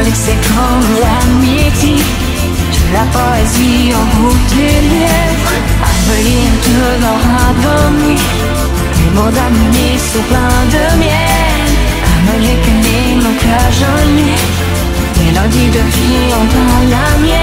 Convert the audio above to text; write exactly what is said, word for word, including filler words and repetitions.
que c'est comme l'amitié, de la poésie au bout des lèvres, envoyer devant à dormir, les mots d'amour sous plein de miel, comme les canets, mon cœur j'en ai, mélodie de vie en dans la mienne.